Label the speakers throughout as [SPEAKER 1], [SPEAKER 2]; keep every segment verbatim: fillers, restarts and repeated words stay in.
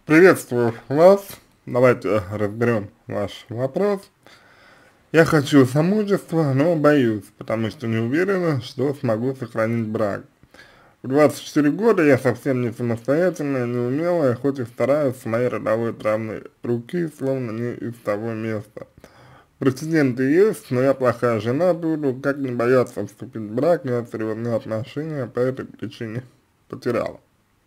[SPEAKER 1] Приветствую вас. Давайте разберем ваш вопрос. Я хочу замужества, но боюсь, потому что не уверена, что смогу сохранить брак. В двадцать четыре года я совсем не самостоятельная, не умелая, хоть и стараюсь с моей родовой травмой руки, словно не из того места. Прецеденты есть, но я плохая жена буду, как не бояться вступить в брак, я серьезные отношения по этой причине потеряла.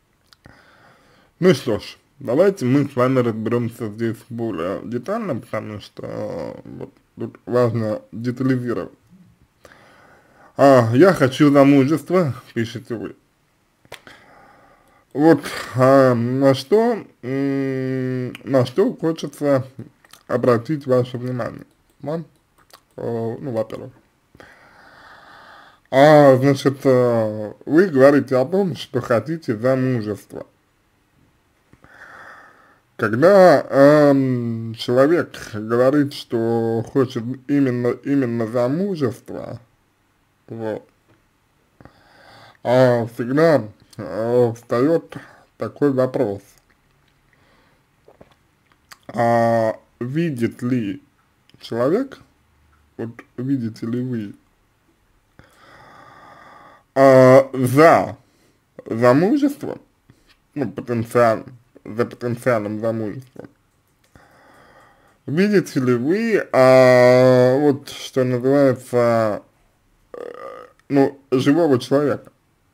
[SPEAKER 1] Ну что ж, давайте мы с вами разберемся здесь более детально, потому что э, вот, тут важно детализировать. А, я хочу замужества, пишете вы. Вот а, на что, м, на что хочется обратить ваше внимание. Да? Э, ну, во-первых. А, значит, э, вы говорите о том, что хотите замужества. Когда эм, человек говорит, что хочет именно, именно замужество, вот, а всегда э, встает такой вопрос, а видит ли человек, вот видите ли вы, а, за замужеством, ну, потенциальным, за потенциальным замужеством, видите ли вы, а, вот, что называется, ну, живого человека?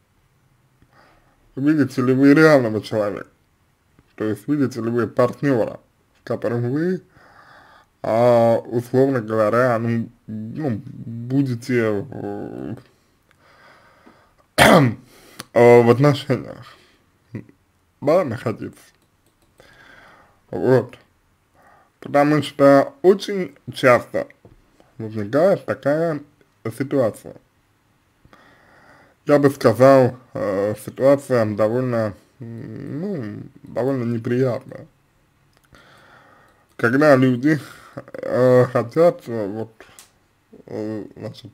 [SPEAKER 1] Видите ли вы реального человека? То есть видите ли вы партнера, с которым вы, а, условно говоря, ну, ну будете э, э, в отношениях, да, находиться. Вот. Потому что очень часто возникает такая ситуация. Я бы сказал, э, ситуация довольно, ну, довольно неприятная. Когда люди э, хотят, э, вот, э, значит,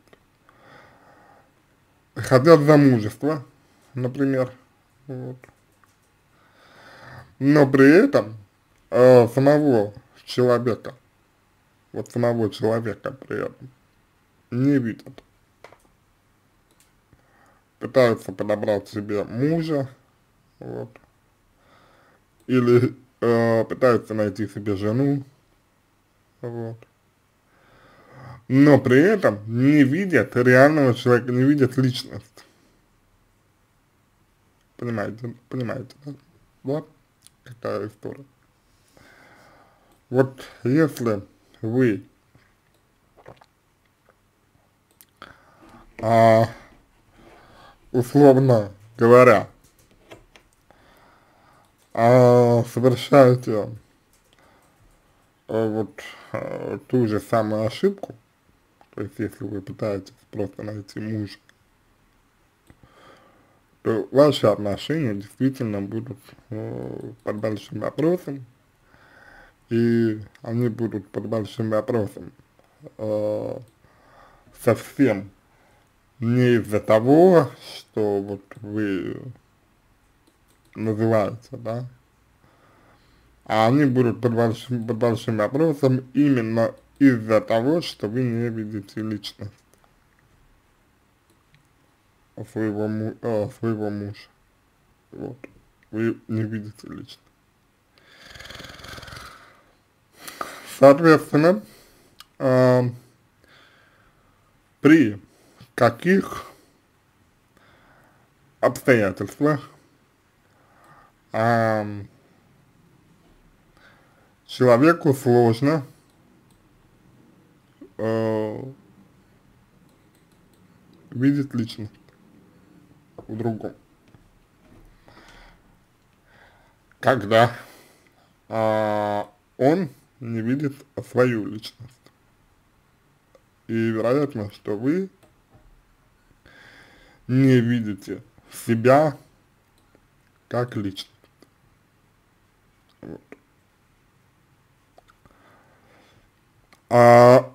[SPEAKER 1] хотят замужества, например, вот, но при этом э, самого человека, вот самого человека при этом не видят, пытаются подобрать себе мужа, вот, или э, пытаются найти себе жену, вот, но при этом не видят реального человека, не видят личность, понимаете, понимаете, да? Вот какая история. Вот если вы а, условно говоря, а, совершаете а, вот а, ту же самую ошибку, то есть если вы пытаетесь просто найти мужа, то ваши отношения действительно будут э, под большим вопросом, и они будут под большим вопросом э, совсем не из-за того, что вот вы называете, да, а они будут под большим, под большим вопросом именно из-за того, что вы не видите личность своего, му э, своего мужа, вот, вы не видите личность. Соответственно, э, при каких обстоятельствах э, человеку сложно э, видеть личность в другом, когда э, он не видит свою личность. И вероятно, что вы не видите себя как личность. Вот. А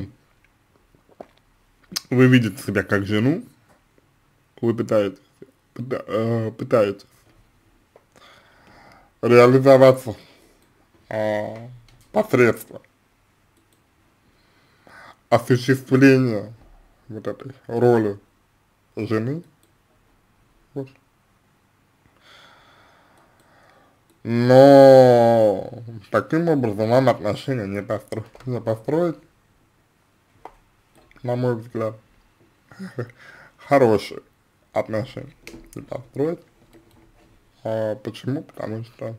[SPEAKER 1] вы видите себя как жену, вы пытаетесь, пыта, э, пытаетесь реализоваться а, посредством осуществления вот этой роли жены. Вот. Но таким образом вам отношения не, постро не построить, на мой взгляд, хорошие отношения не построить. А почему? Потому что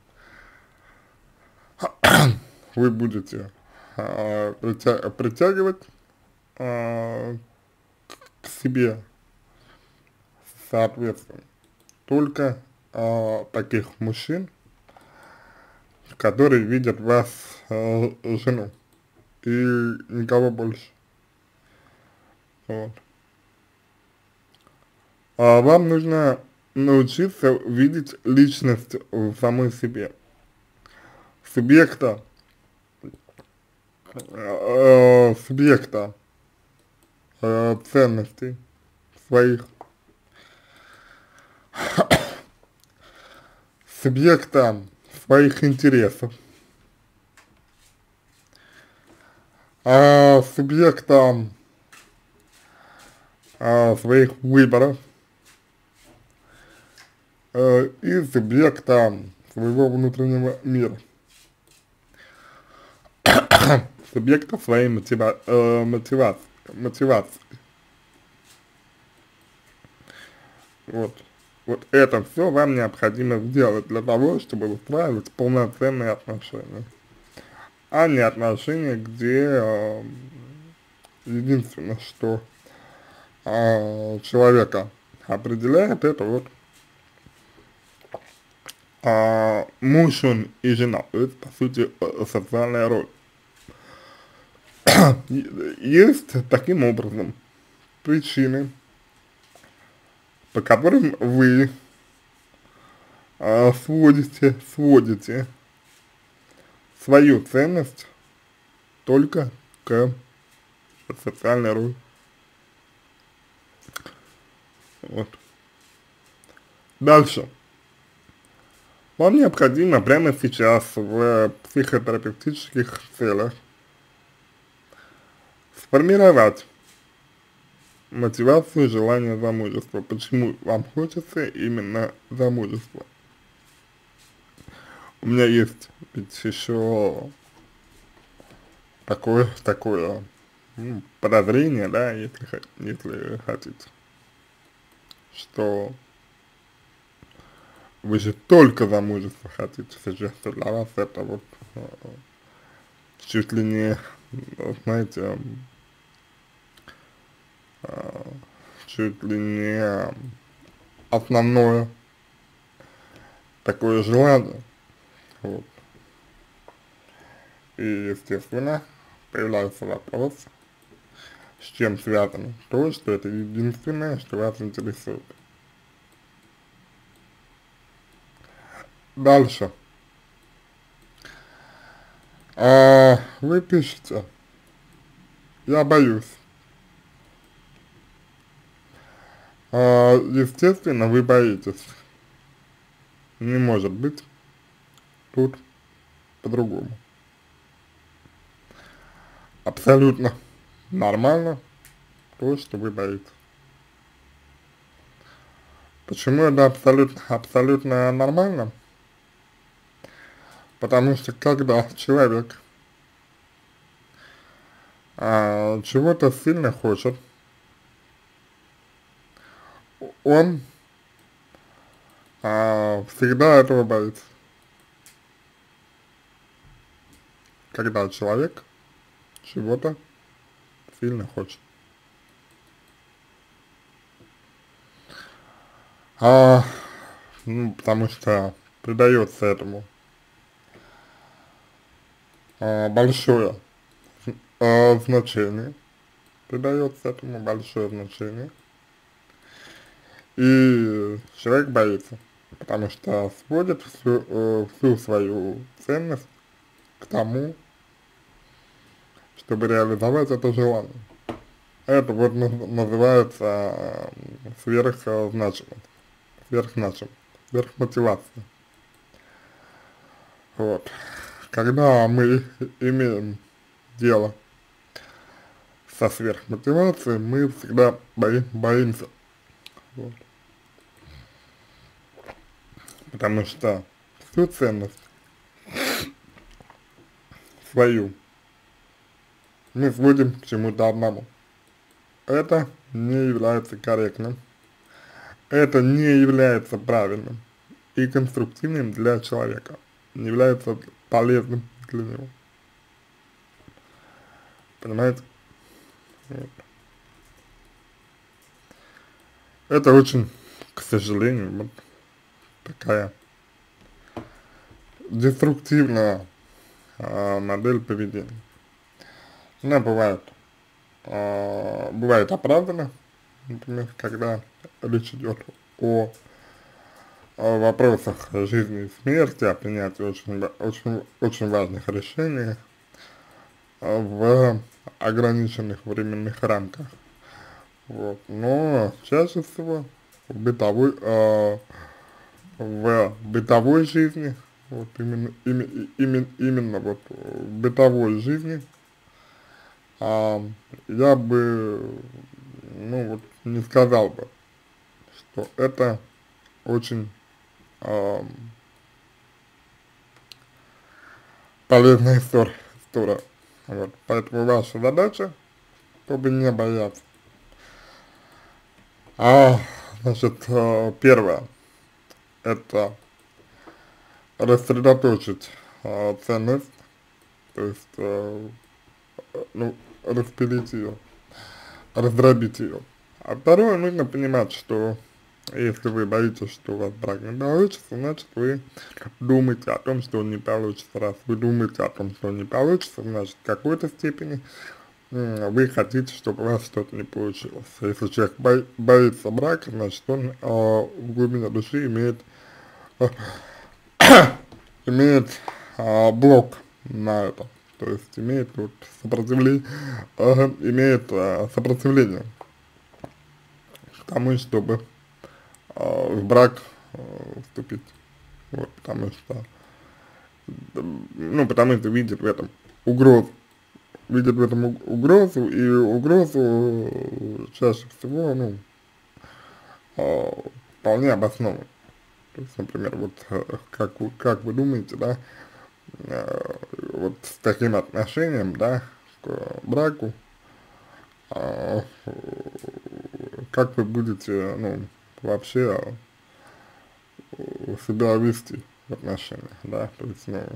[SPEAKER 1] вы будете а, притя притягивать а, к себе, соответственно, только а, таких мужчин, которые видят в вас а, жену, и никого больше. Вот. А вам нужно научиться видеть личность в самой себе, субъекта, э, субъекта э, ценностей своих, субъекта своих интересов, э, субъекта э, своих выборов э, и субъекта своего внутреннего мира, субъекта своей мотива э, мотивации, мотивации. Вот. Вот это все вам необходимо сделать для того, чтобы устраивать полноценные отношения, а не отношения, где э, единственное, что э, человека определяет, это вот э, муж он и жена, то есть, по сути, э, социальная роль. Есть таким образом причины, по которым вы а, сводите, сводите свою ценность только к социальной роли. Вот. Дальше. Вам необходимо прямо сейчас в психотерапевтических целях сформировать мотивацию желания замужества. Почему вам хочется именно замужества? У меня есть ведь еще такое, такое ну, подозрение, да, если, если хотите, что вы же только замужество хотите сейчас, для вас это вот чуть ли не, знаете, чуть ли не основное такое желание. Вот. И, естественно, появляется вопрос, с чем связано то, что это единственное, что вас интересует. Дальше. А, вы пишете: я боюсь. А, естественно, вы боитесь. Не может быть тут по-другому. Абсолютно нормально то, что вы боитесь. Почему это абсолютно, абсолютно нормально? Потому что когда человек а, чего-то сильно хочет, он а, всегда этого боится. Когда человек чего-то сильно хочет. А, ну, потому что придается этому а, большое а, значение, придается этому большое значение, и человек боится, потому что сводит всю, э, всю свою ценность к тому, чтобы реализовать это желание. Это вот называется сверхзначимость, сверхзначимость, сверхмотивация. Вот. Когда мы имеем дело со сверхмотивацией, мы всегда бои, боимся, вот, потому что всю ценность свою мы сводим к чему-то одному. Это не является корректным, это не является правильным и конструктивным для человека, не является полезным для него. Понимаете? Вот. Это очень, к сожалению, вот такая деструктивная а, модель поведения. Она бывает, а, бывает оправдана, например, когда речь идет о, о вопросах жизни и смерти, о принятии очень, очень, очень важных решений в ограниченных временных рамках. Вот. Но чаще всего в бытовой, э, в бытовой жизни, вот именно, именно, именно, именно вот в бытовой жизни, а, я бы, ну вот, не сказал бы, что это очень а, полезная история, история. Вот. Поэтому ваша задача, чтобы не бояться. А, значит, э, первое, это рассредоточить э, ценность, то есть, э, ну, распилить ее, раздробить ее. А второе, нужно понимать, что если вы боитесь, что у вас брак не получится, значит вы думаете о том, что он не получится. Раз вы думаете о том, что он не получится, значит в какой-то степени м, вы хотите, чтобы у вас что-то не получилось. Если человек бо боится брака, значит он э, в глубине души имеет, э, имеет э, блок на это. То есть имеет вот сопротивление, э, имеет э, сопротивление к тому, чтобы э, в брак э, вступить. Вот, потому что, ну, потому что видит в этом угрозу, видит в этом угрозу, и угрозу чаще всего, ну, э, вполне обоснованно. То есть, например, вот э, как вы, как вы думаете, да, э, вот с таким отношением, да, к браку, э, как вы будете, ну, вообще э, себя вести в отношениях, да, то есть, ну,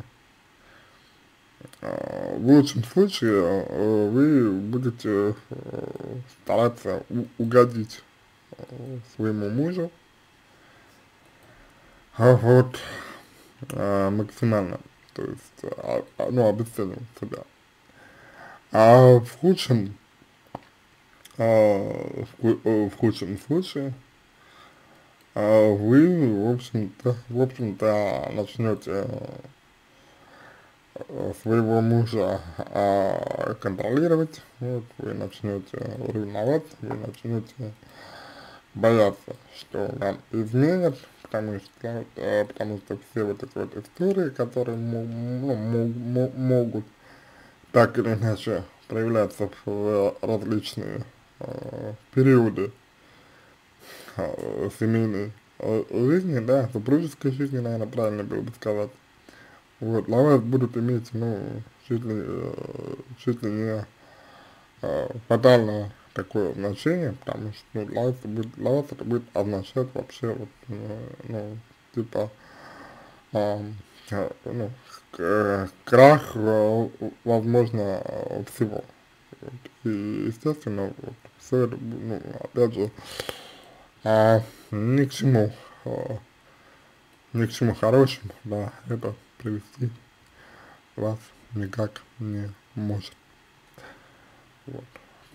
[SPEAKER 1] э, в лучшем случае э, вы будете э, стараться у угодить э, своему мужу, а вот, э, максимально, то есть, а, а, ну, обесценивать себя. А в худшем, э, в, ху- э, в худшем случае э, вы, в общем-то, в общем-то, начнете э, своего мужа а, контролировать, вот, вы начнете ревновать, вы начнете бояться, что вам изменят, потому что, э, потому что все вот эти вот истории, которые мо- ну, мо- мо- могут так или иначе проявляться в различные э, периоды э, семейной э, жизни, да, супружеской жизни, наверное, правильно было бы сказать. Вот, для вас будут иметь, ну, чуть ли, э, чуть ли не э, фатальное такое значение, потому что, ну, для вас, это будет, для вас это будет означать вообще, вот, э, ну, типа, э, э, ну, к- крах, э, возможно, э, всего. Вот. И, естественно, вот, все это, ну, опять же, а, ни к чему, а, ни к чему хорошему, да, это привести вас никак не может. Вот.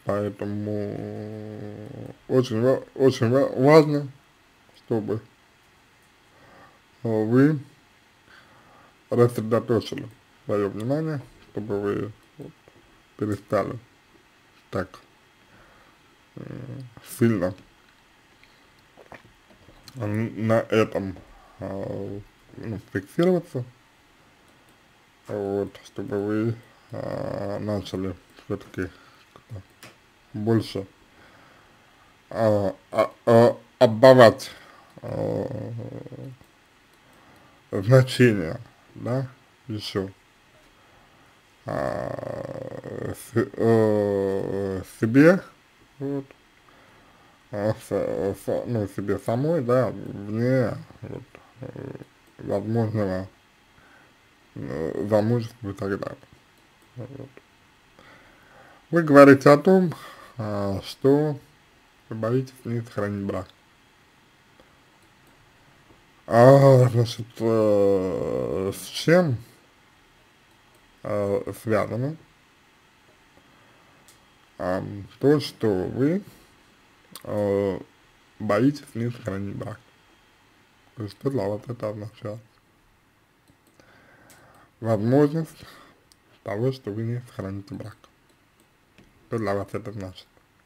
[SPEAKER 1] Поэтому очень, ва- очень ва- важно, чтобы а, вы рассредоточили свое внимание, чтобы вы вот, перестали так сильно на этом а, ну, фиксироваться, вот, чтобы вы а, начали все-таки больше а, а, а, отдавать а, значение, да, еще а, с, э, себе, вот, а, с, с, ну, себе самой, да, вне вот, э, возможного э, замужества и так далее. Вот. Вы говорите о том, а, что вы боитесь не сохранить брак. А, значит, э, с чем э, связано э, то, что вы э, боитесь не сохранить брак? То есть что для вас это означает? Возможность того, что вы не сохраните брак. Что для вас это значит?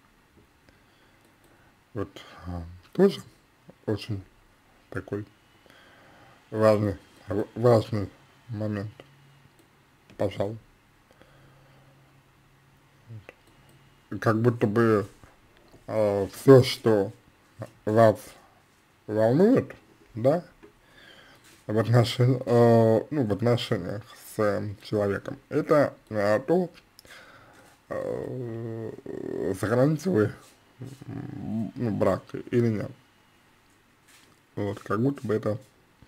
[SPEAKER 1] Вот э, тоже очень такой важный, важный момент, пожалуй. Как будто бы э, все, что вас волнует, да, в отношениях, э, ну, в отношениях с э, человеком, это э, то, э, сохраните вы м, ну, брак или нет. Вот, как будто бы это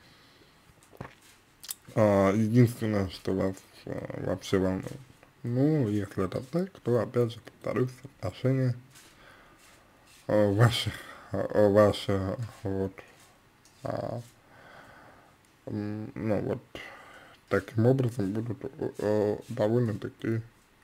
[SPEAKER 1] э, единственное, что вас э, вообще волнует. Ну, если это так, то, опять же, повторюсь, отношения э, ваши, э, ваши, вот, а, м, ну, вот, таким образом будут э, довольно-таки,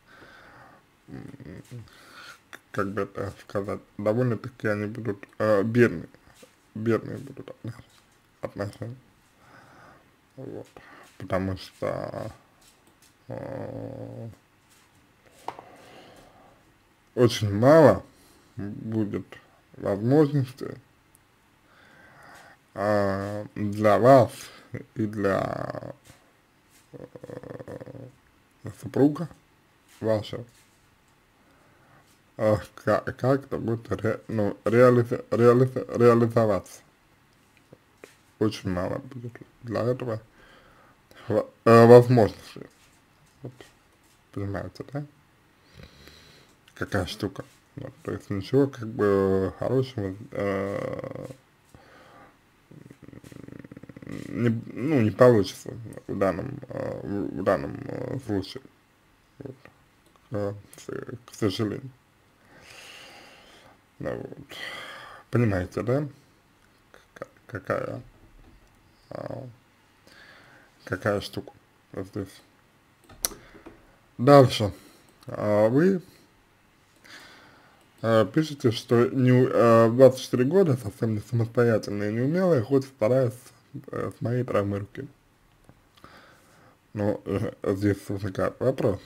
[SPEAKER 1] как бы это сказать, довольно-таки они будут э, бедные, бедные будут отношения, вот, потому что э, очень мало будет возможностей э, для вас и для супруга вашего э, как, как это будет ре, ну, реализа, реализа, реализоваться. Очень мало будет для этого э, возможностей. Вот, понимаете, да? Какая штука. Вот, то есть ничего как бы хорошего э, не, ну, не получится в данном, э, в данном э, случае. Вот, э, к сожалению. Ну, вот. Понимаете, да? Какая, а, какая штука вот здесь. Дальше. А вы а, пишете, что не, а, в двадцать четыре года совсем не самостоятельная и неумелая, хоть стараясь э, с моей травмой руки. Но э, здесь возникает вопрос.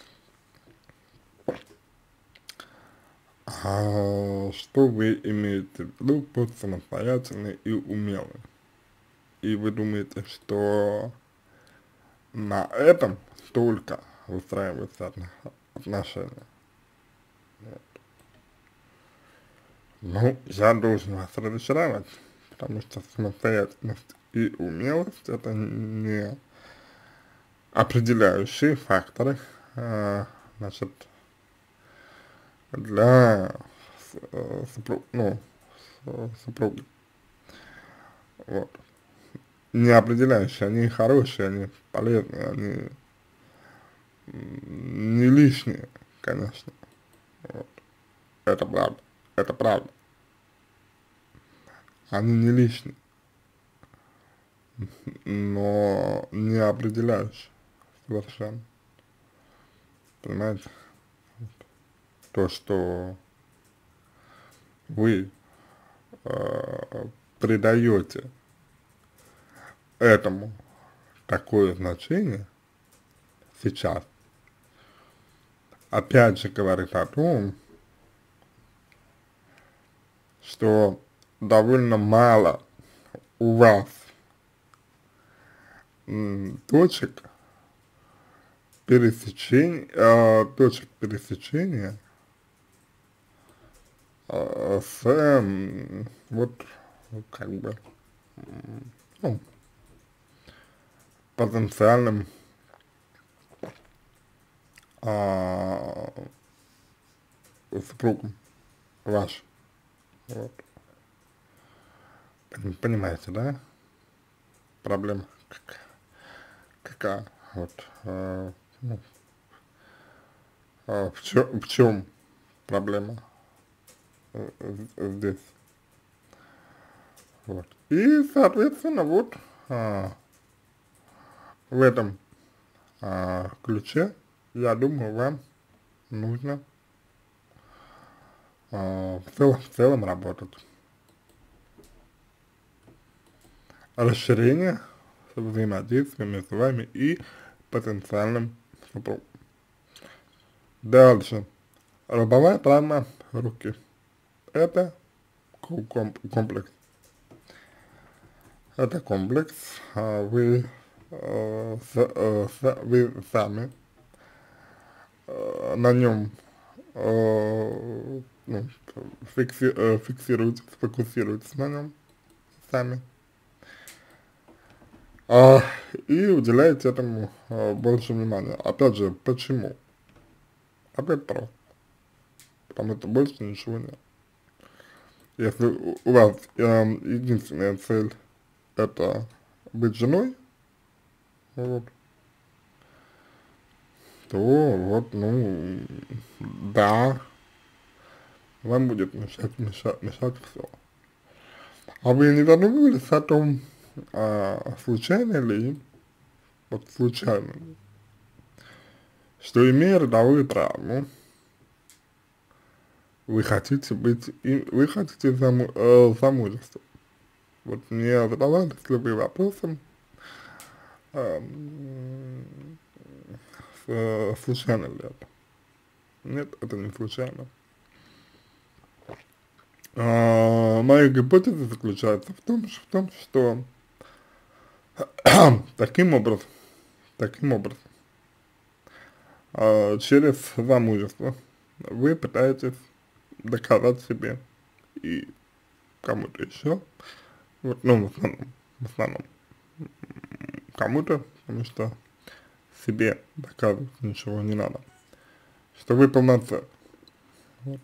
[SPEAKER 1] А что вы имеете в виду под самостоятельной и умелой? И вы думаете, что на этом только выстраиваются отношения? Ну, я должен вас разочаровать, потому что самостоятельность и умелость — это не определяющие факторы, э, значит, для э, супруг, ну, супруги. Вот. Не определяющие, они хорошие, они полезные, они не лишние, конечно. Вот. Это правда, это правда. Они не лишние, но не определяющие совершенно. Понимаете? То, что вы э, придаете этому такое значение сейчас, опять же говорит о том, что довольно мало у вас м, точек, пересечения, э, точек пересечения э, с, э, вот, как бы, ну, потенциальным э, супругом вашим, вот. Понимаете, да, проблема как, какая, вот, э, ну, э, в чем, в чем проблема э, э, здесь, вот. И, соответственно, вот, э, в этом э, ключе, я думаю, вам нужно э, в целом, в целом работать. Расширение взаимодействия между вами и потенциальным супругом. Дальше. Лобовая травма руки. Это ком- комплекс. Это комплекс. а, Вы, э, с- э, с- вы сами э, на нем э, ну, фикси, э, фиксируетесь, фокусируетесь на нем сами. А, и уделяете этому а, больше внимания. Опять же, почему? Опять просто. Потому что больше ничего нет. Если у у вас эм, единственная цель это быть женой, вот, то вот, ну, да, вам будет мешать, мешать, мешать все. А вы не задумывались о том, а, случайно ли, вот случайно ли, что имея родовую травму, вы хотите быть, и вы хотите заму, э, замужества. Вот не задавались ли вы вопросом, эм, с- случайно ли это? Нет, это не случайно. А, моя гипотеза заключается в том, ш- в том, что таким образом, таким образом, а, через замужество вы пытаетесь доказать себе и кому-то еще, вот, ну, в основном, в основном кому-то, потому что себе доказывать ничего не надо, что вы полноценны. Вот.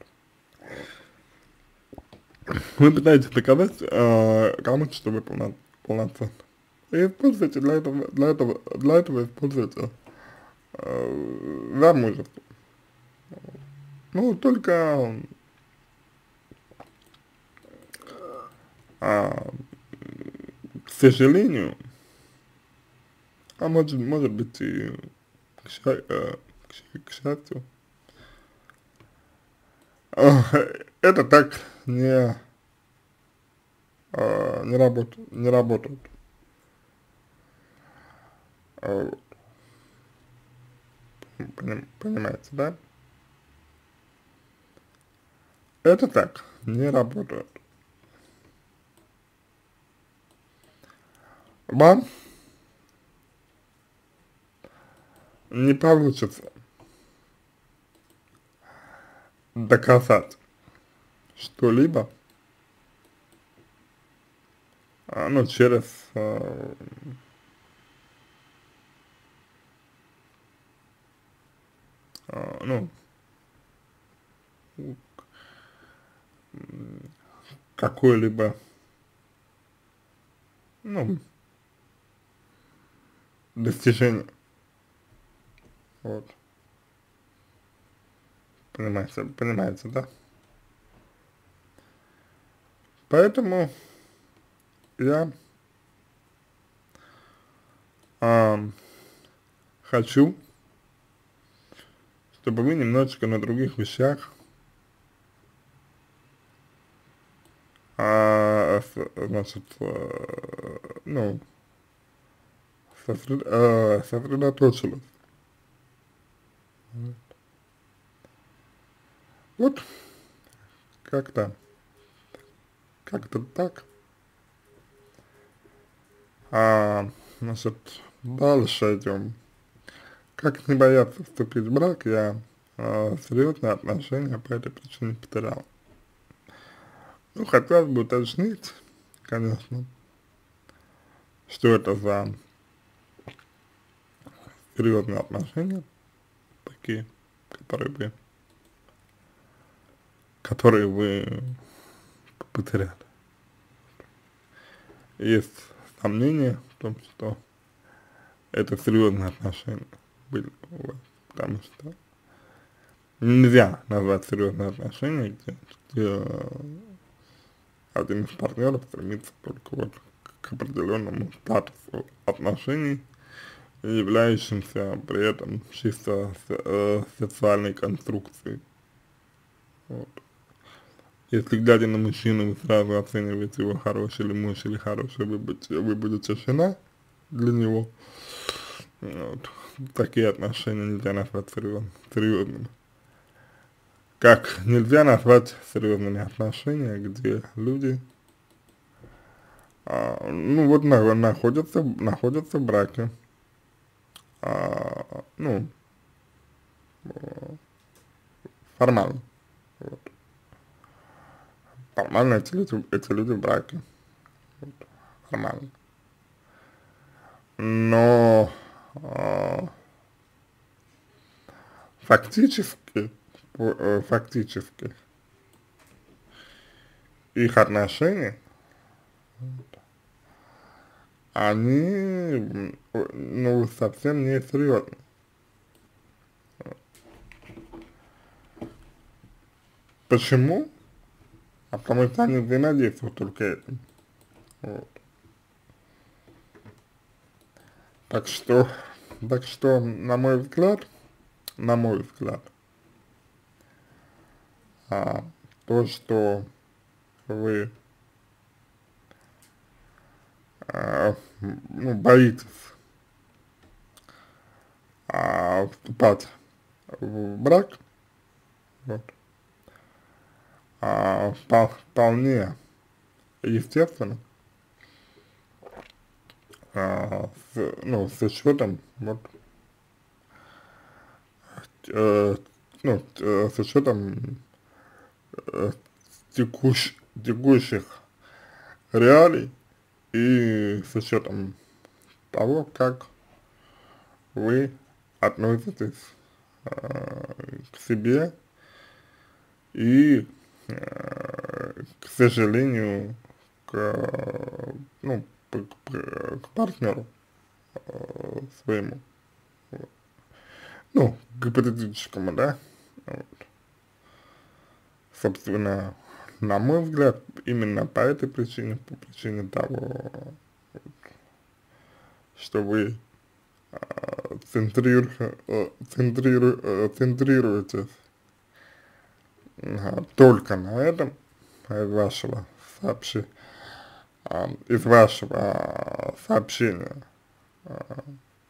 [SPEAKER 1] Вы пытаетесь доказать э, кому-то, что вы полно, полноценны. И используйте для этого, для этого, для этого используйте э, замужество. Ну, только, а, к сожалению, а может, может быть и к, сча- э, к сча- к счастью, э, это так не, э, не работает, не работает. Э, поним- понимаете, да? Это так не работает. Вам не получится доказать что-либо, а, ну, через, э, э, ну, какое-либо, ну, достижение, вот, понимаете, понимаете, да? Поэтому я а, хочу, чтобы вы немножечко на других вещах, а, с- значит, э, ну, сосред- э, сосредоточились. Вот как-то, как-то так. А, значит, дальше идем. как не бояться вступить в брак, я э, серьезные отношения по этой причине потерял. Ну, хотелось бы уточнить, конечно, что это за серьезные отношения такие, которые вы, которые вы потеряли. Есть сомнения в том, что это серьезные отношения были у вас, потому что нельзя назвать серьезные отношения, где, где один из партнеров стремится только вот к определенному статусу отношений, являющимся при этом чисто э, социальной конструкцией. Вот. Если глядя на мужчину, вы сразу оцениваете его хороший или муж, или хороший вы будете, вы будете жена для него, вот. Такие отношения нельзя назвать серьезными. Как нельзя назвать серьезными отношения, где люди, а, ну вот на, находятся, находятся в браке, а, ну, формально. Вот. Формально эти люди, эти люди в браке. Вот. Формально. Но а, фактически, э, фактически их отношения, они, ну, совсем не серьезны. Почему? А потому что они взаимодействуют только этим. Вот. Так что, так что, на мой взгляд, на мой взгляд, а, то, что вы а, ну, боитесь а, вступать в брак, вот, а, вполне естественно, а, с, ну, с учетом, вот, э, ну, э, с учетом э, текущ, текущих реалий и с учетом того, как вы относитесь э, к себе и, э, к сожалению, к, ну, к, к, к партнеру э, своему, ну, гипотетическому, да, вот. Собственно, на мой взгляд, именно по этой причине, по причине того, что вы э, центриру, э, центриру, э, центрируетесь э, только на этом, из вашего сообщения, э, из вашего сообщения, э,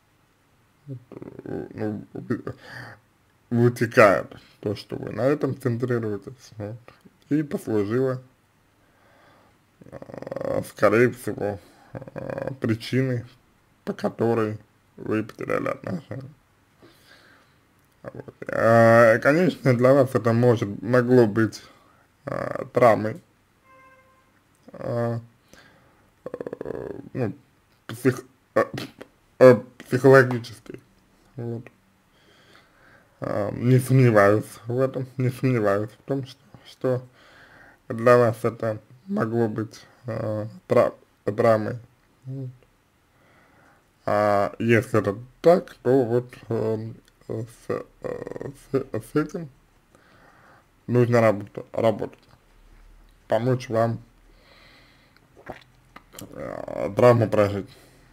[SPEAKER 1] ну, вытекает то, что вы на этом центрируетесь, вот, и послужило, э, скорее всего, э, причиной, по которой вы потеряли отношения. Вот. А, конечно, для вас это может, могло быть а, травмой, а, а, ну, псих, а, а, психологической, вот. А, не сомневаюсь в этом, не сомневаюсь в том, что, что для вас это могло быть а, трав, травмой. А если это так, то вот э, с, э, с, с этим нужно работать, работать, помочь вам э, травму прожить.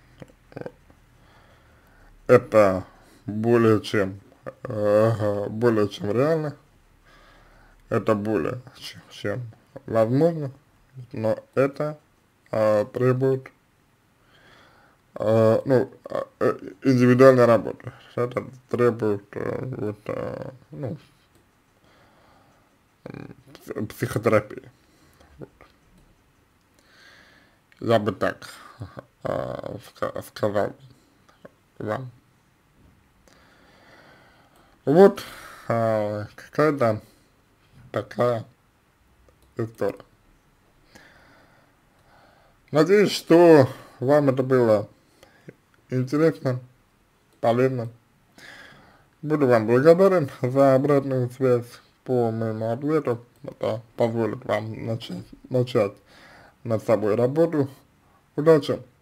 [SPEAKER 1] Это более чем, э, более чем реально, это более чем, чем возможно, но это э, требует э, ну, э, индивидуальной работы, это требует э, вот, э, ну, психотерапии. Я бы так э, ска сказал вам. Вот а, какая-то такая история. Надеюсь, что вам это было интересно, полезно. Буду вам благодарен за обратную связь по моему ответу. Это позволит вам начать, начать над собой работу. Удачи!